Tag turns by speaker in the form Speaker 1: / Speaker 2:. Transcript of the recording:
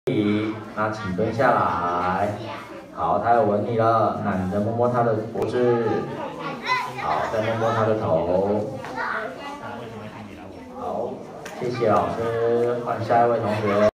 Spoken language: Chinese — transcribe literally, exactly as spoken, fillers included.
Speaker 1: 那请蹲下来。好，他要吻你了，那你再摸摸他的脖子。好，再摸摸他的头。好，谢谢老师，换下一位同学。